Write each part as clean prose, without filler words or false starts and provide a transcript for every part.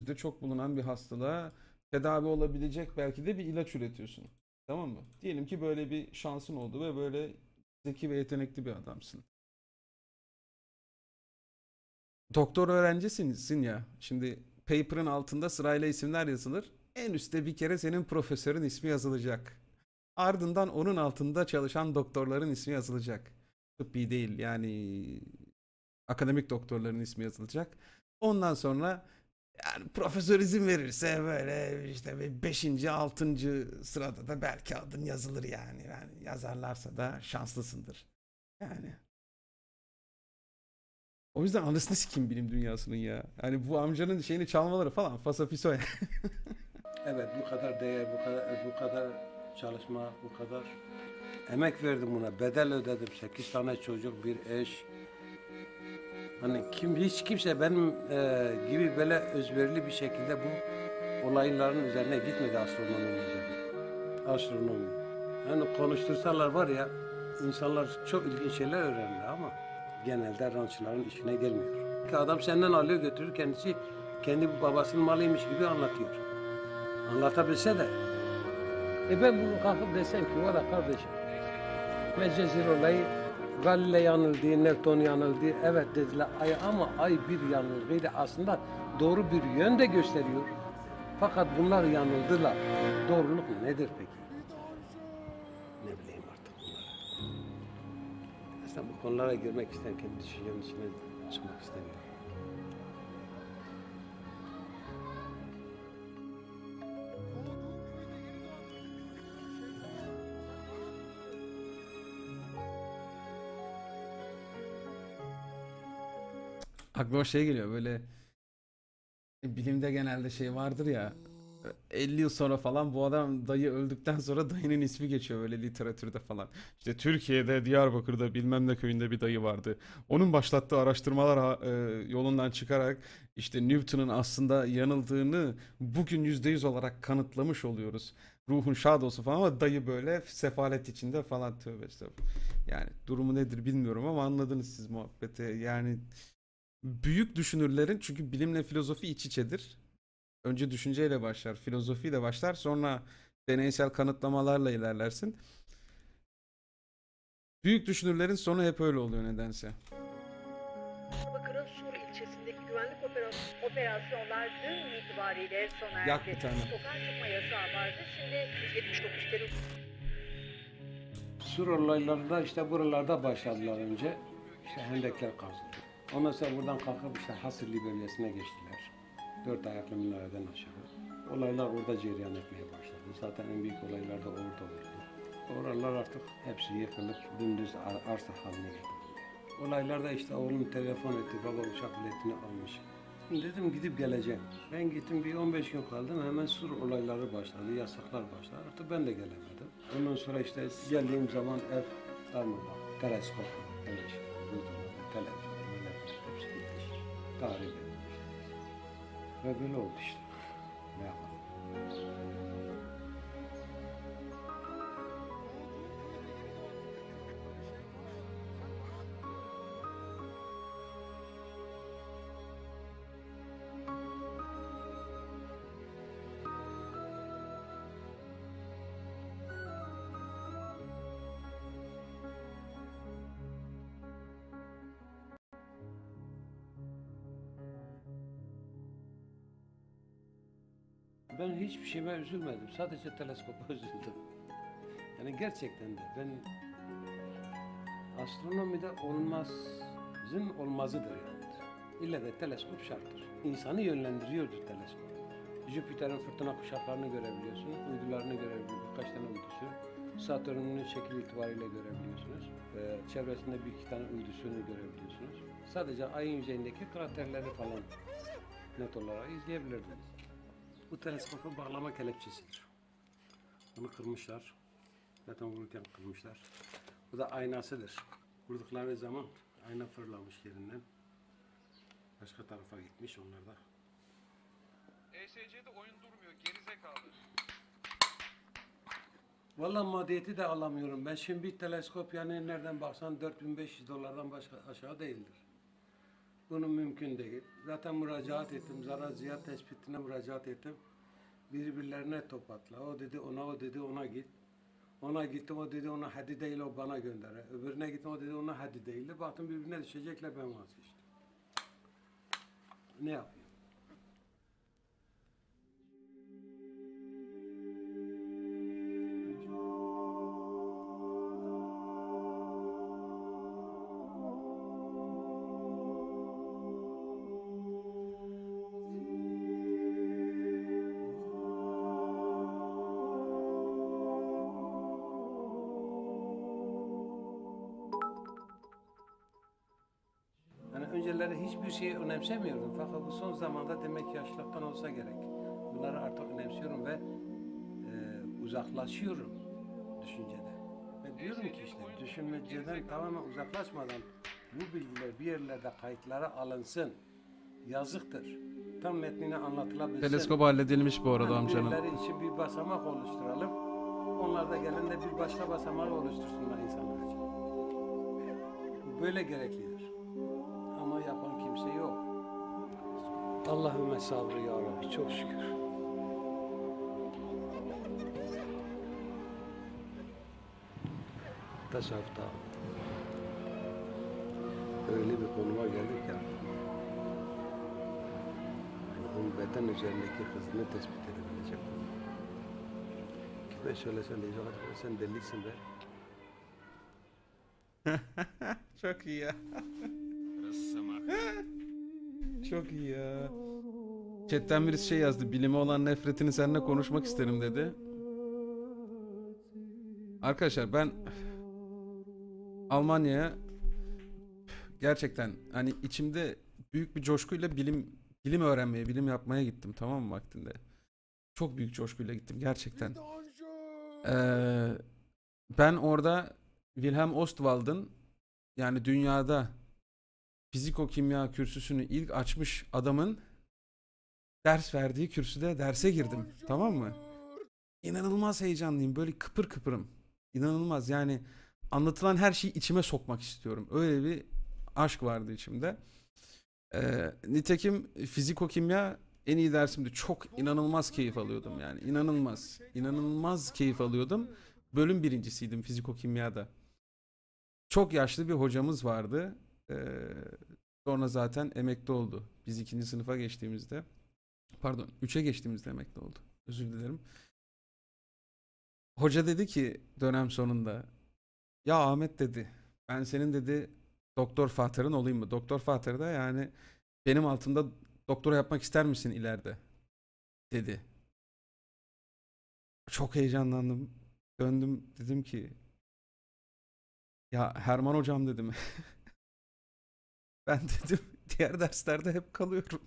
Günümüzde çok bulunan bir hastalığa tedavi olabilecek belki de bir ilaç üretiyorsun. Tamam mı? Diyelim ki böyle bir şansın oldu ve böyle zeki ve yetenekli bir adamsın. Doktor öğrencisin ya. Şimdi paper'ın altında sırayla isimler yazılır. En üstte bir kere senin profesörün ismi yazılacak. Ardından onun altında çalışan doktorların ismi yazılacak. Tıbbi değil yani akademik doktorların ismi yazılacak. Ondan sonra yani profesör izin verirse böyle işte beşinci, 6. sırada da belki adın yazılır yani. Yani yazarlarsa da şanslısındır. Yani o yüzden anasını sikeyim bilim dünyasının ya. Yani bu amcanın şeyini çalmaları falan fasafiso ya. Evet, bu kadar değer, bu kadar çalışma, bu kadar emek verdim buna. Bedel ödedim. 8 tane çocuk, bir eş. Hani hiç kimse benim gibi böyle özverili bir şekilde bu olayların üzerine gitmedi astronominin üzerine. Astronomi. Yani konuştursalar var ya, insanlar çok ilginç şeyler öğrenirler ama genelde rançların işine gelmiyor. Ki adam senden alıyor götürür, kendisi kendi babasının malıymış gibi anlatıyor. Anlatabilse de ben bunu kalkıp desem ki valla kardeşim Medcezir olayı Galile yanıldı, Newton yanıldı. Evet dediler ay ama ay bir yanılgıydı aslında doğru bir yön de gösteriyor. Fakat bunlar yanıldılar. Doğruluk nedir peki? Ne bileyim artık bunları. Aslında bu konulara girmek isteyen kendi düşüncemin içine çıkmak istemiyorum. Aklıma şey geliyor böyle bilimde genelde şey vardır ya 50 yıl sonra falan bu adam dayı öldükten sonra dayının ismi geçiyor böyle literatürde falan. İşte Türkiye'de Diyarbakır'da bilmem ne köyünde bir dayı vardı. Onun başlattığı araştırmalar yolundan çıkarak işte Newton'un aslında yanıldığını bugün %100 olarak kanıtlamış oluyoruz. Ruhun şad olsun falan ama dayı böyle sefalet içinde falan tövbe estağfurullah. Yani durumu nedir bilmiyorum ama anladınız siz muhabbeti. Yani büyük düşünürlerin çünkü bilimle filozofi iç içedir. Önce düşünceyle başlar, filozofiyle başlar, sonra deneysel kanıtlamalarla ilerlersin. Büyük düşünürlerin sonu hep öyle oluyor nedense. Diyarbakır'ın Sur ilçesindeki güvenlik operasyonlar dün itibariyle sona Yak bir erdi. tane. Sokağa çıkma yasağı vardı. Şimdi 179 terör Sur olaylarında işte buralarda başladılar önce. İşte hendekler kazıldı. Ondan sonra buradan kalkıp işte Hasırlı bölgesine geçtiler. 4 ayaklı minareden aşağı. Olaylar orada cereyan etmeye başladı. Zaten en büyük olaylar da orada oldu. Oralar artık hepsi yıkılıp dümdüz arsa haline geldi. Olaylarda işte oğlum telefon etti, baba uçak biletini almış. Dedim gidip geleceğim. Ben gittim bir 15 gün kaldım hemen sur olayları başladı, yasaklar başladı. Artık ben de gelemedim. Ondan sonra işte geldiğim zaman ev darmadan, teleskop, televizyon, televizyon, hepsi gitmiş. Tarih edilmiş. Ve böyle oldu işte. Ne yapalım? Ben hiçbir şeyime üzülmedim. Sadece teleskopa üzüldüm. Yani gerçekten de ben astronomide olmazın olmazıdır yani. İlle de teleskop şarttır. İnsanı yönlendiriyordur teleskop. Jüpiter'in fırtına kuşaklarını görebiliyorsunuz, uydularını görebiliyorsunuz, birkaç tane uydusu. Satürn'ün şekil itibariyle görebiliyorsunuz. Çevresinde bir iki tane uydusunu görebiliyorsunuz. Sadece ayın yüzeyindeki kraterleri falan net olarak izleyebilirdiniz. Bu teleskopu bağlama kelepçesidir. Bunu kırmışlar. Zaten vururken kırmışlar. Bu da aynasıdır. Vurdukları zaman ayna fırlamış yerinden. Başka tarafa gitmiş onlar da. ESC'de oyun durmuyor, gerizekalı. Vallahi maddiyeti de alamıyorum. Ben şimdi bir teleskop yani nereden baksan 4500 dolardan başka aşağı değildir. Bunun mümkün değil. Zaten müracaat ettim. Zarar ziyan tespitine müracaat ettim. Birbirlerine topatla. O dedi ona, o dedi ona git. Ona gittim, o dedi ona hadi değil, o bana gönder. Öbürüne gittim, o dedi ona hadi değil. Baktım birbirine düşecekler, ben vazgeçtim. Ne yapayım? Yani önceleri hiçbir şeyi önemsemiyordum. Fakat bu son zamanda demek yaşlılıktan olsa gerek. Bunları artık önemsiyorum ve uzaklaşıyorum düşünceden. Ve diyorum ki işte düşünmeceden tamamen uzaklaşmadan bu bilgiler bir yerlerde kayıtlara alınsın. Yazıktır. Tam metnini anlatılabilsin. Teleskop halledilmiş bu arada Yani amcanın. birileri için bir basamak oluşturalım. Onlar da gelin de bir başka basamağı oluştursunlar insanlar için. Bu böyle gereklidir. Ama yapan kimse yok. Allahümme sabrı ya Rabbi, çok şükür. Tasavvufta öyle bir konuma geldik ya, onun beden üzerindeki hızını tespit edebilecek. Kime söylesen diyecek, sen delisin be. Çok iyi ya. Çok iyi ya. Chatten birisi şey yazdı. Bilime olan nefretini seninle konuşmak isterim dedi. Arkadaşlar ben Almanya'ya gerçekten hani içimde büyük bir coşkuyla bilim öğrenmeye, bilim yapmaya gittim, tamam mı, vaktinde. Çok büyük coşkuyla gittim gerçekten. Ben orada Wilhelm Ostwald'ın, yani dünyada fiziko-kimya kürsüsünü ilk açmış adamın ders verdiği kürsüde derse girdim. Tamam mı? İnanılmaz heyecanlıyım. Böyle kıpır kıpırım. İnanılmaz. Yani anlatılan her şeyi içime sokmak istiyorum. Öyle bir aşk vardı içimde. Nitekim fiziko-kimya en iyi dersimdi. Çok inanılmaz keyif alıyordum yani. İnanılmaz. İnanılmaz keyif alıyordum. Bölüm birincisiydim fiziko-kimyada. Çok yaşlı bir hocamız vardı. Sonra zaten emekli oldu. Biz 2. sınıfa geçtiğimizde, pardon 3'e geçtiğimizde emekli oldu. Özür dilerim. Hoca dedi ki dönem sonunda, ya Ahmet dedi, ben senin dedi doktor fatırın olayım mı? Doktor fatırı da yani benim altımda doktora yapmak ister misin ileride? Dedi. Çok heyecanlandım. Döndüm, dedim ki ya Herman hocam dedim. Ben dedim diğer derslerde hep kalıyorum.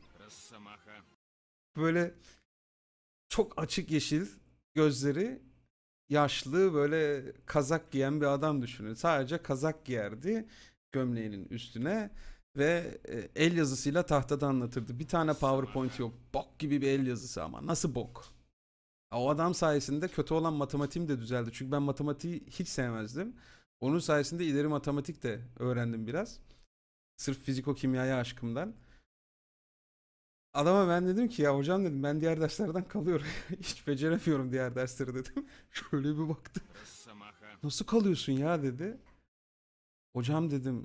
Böyle çok açık yeşil gözleri, yaşlı, böyle kazak giyen bir adam düşünün. Sadece kazak giyerdi gömleğinin üstüne ve el yazısıyla tahtada anlatırdı. Bir tane PowerPoint yok. Bok gibi bir el yazısı ama. Nasıl bok? O adam sayesinde kötü olan matematiğim de düzeldi. Çünkü ben matematiği hiç sevmezdim. Onun sayesinde ileri matematik de öğrendim biraz. Sırf fiziko-kimyaya aşkımdan. Adama ben dedim ki ya hocam dedim, ben diğer derslerden kalıyorum. Hiç beceremiyorum diğer dersleri dedim. Şöyle bir baktı. Nasıl kalıyorsun ya dedi. Hocam dedim,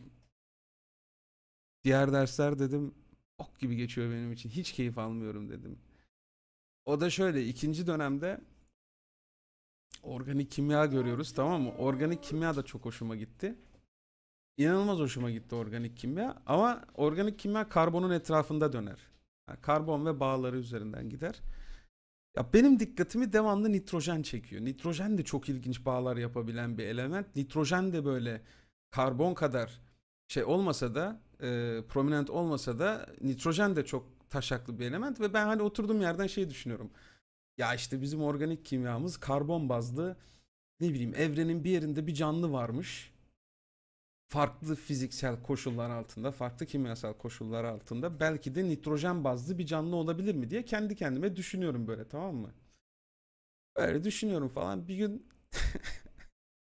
diğer dersler dedim ok gibi geçiyor benim için. Hiç keyif almıyorum dedim. O da şöyle, 2. dönemde organik kimya görüyoruz, tamam mı? Organik kimya da çok hoşuma gitti. İnanılmaz hoşuma gitti organik kimya. Ama organik kimya karbonun etrafında döner. Yani karbon ve bağları üzerinden gider. Ya benim dikkatimi devamlı nitrojen çekiyor. Nitrojen de çok ilginç bağlar yapabilen bir element. Nitrojen de böyle karbon kadar şey olmasa da, prominent olmasa da nitrojen de çok taşaklı bir element ve ben hani oturduğum yerden şey düşünüyorum. Ya işte bizim organik kimyamız karbon bazlı, ne bileyim, evrenin bir yerinde bir canlı varmış. Farklı fiziksel koşullar altında, farklı kimyasal koşullar altında belki de nitrojen bazlı bir canlı olabilir mi diye kendi kendime düşünüyorum böyle, tamam mı? Böyle düşünüyorum falan. Bir gün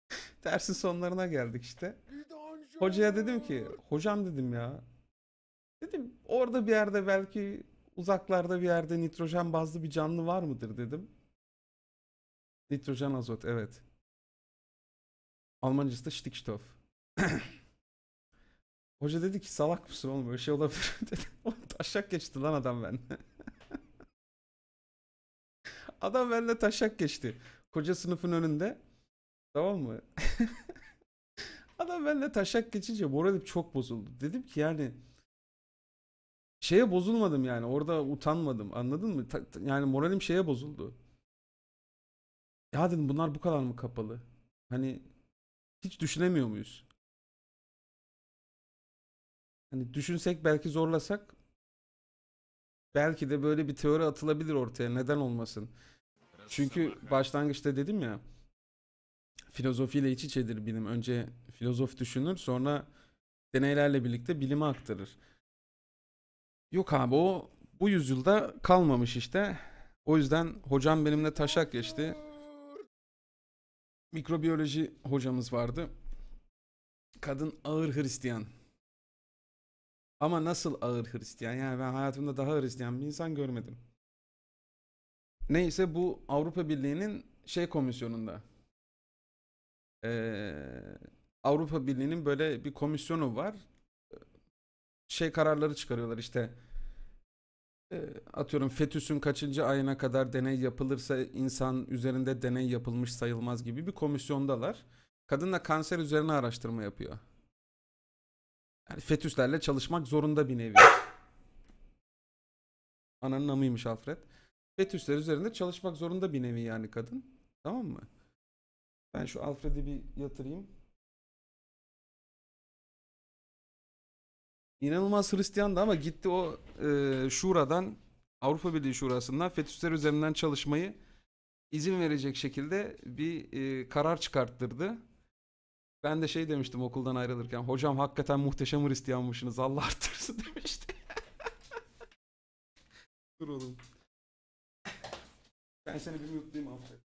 dersin sonlarına geldik işte. Hocaya dedim ki, hocam dedim ya, Dedim orada bir yerde belki uzaklarda bir yerde nitrojen bazlı bir canlı var mıdır dedim. Nitrojen azot evet. Almancası da Stickstoff. Hoca dedi ki salak mısın oğlum böyle şey olabilir dedi. Oğlum taşak geçti lan adam benimle. Adam benimle taşak geçti. Koca sınıfın önünde. Tamam mı? Adam benimle taşak geçince moralim çok bozuldu. Dedim ki yani şeye bozulmadım yani orada utanmadım anladın mı? Yani moralim şeye bozuldu. Ya dedim bunlar bu kadar mı kapalı? Hani hiç düşünemiyor muyuz? Hani düşünsek belki zorlasak belki de böyle bir teori atılabilir ortaya. Neden olmasın? Çünkü başlangıçta dedim ya filozofiyle iç içedir bilim. Önce filozof düşünür sonra deneylerle birlikte bilime aktarır. Yok abi o bu yüzyılda kalmamış işte. O yüzden hocam benimle taşak geçti. Mikrobiyoloji hocamız vardı. Kadın ağır Hristiyan. Ama nasıl ağır Hristiyan? Yani ben hayatımda daha Hristiyan bir insan görmedim. Neyse bu Avrupa Birliği'nin şey komisyonunda. Avrupa Birliği'nin böyle bir komisyonu var. Şey kararları çıkarıyorlar işte. Atıyorum fetüsün kaçıncı ayına kadar deney yapılırsa insan üzerinde deney yapılmış sayılmaz gibi bir komisyondalar. Kadın da kanser üzerine araştırma yapıyor. Yani fetüslerle çalışmak zorunda bir nevi. Ananın amıymış Alfred. Fetüsler üzerinde çalışmak zorunda bir nevi yani kadın. Tamam mı? Ben şu Alfred'i bir yatırayım. İnanılmaz Hristiyandı ama gitti o şuradan Avrupa Birliği Şurası'ndan fetüsler üzerinden çalışmayı izin verecek şekilde bir karar çıkarttırdı. Ben de şey demiştim okuldan ayrılırken. Hocam hakikaten muhteşem Hristiyanmışsınız. Allah arttırsın demişti. Dur oğlum. Ben seni bir mutluyum Alfred.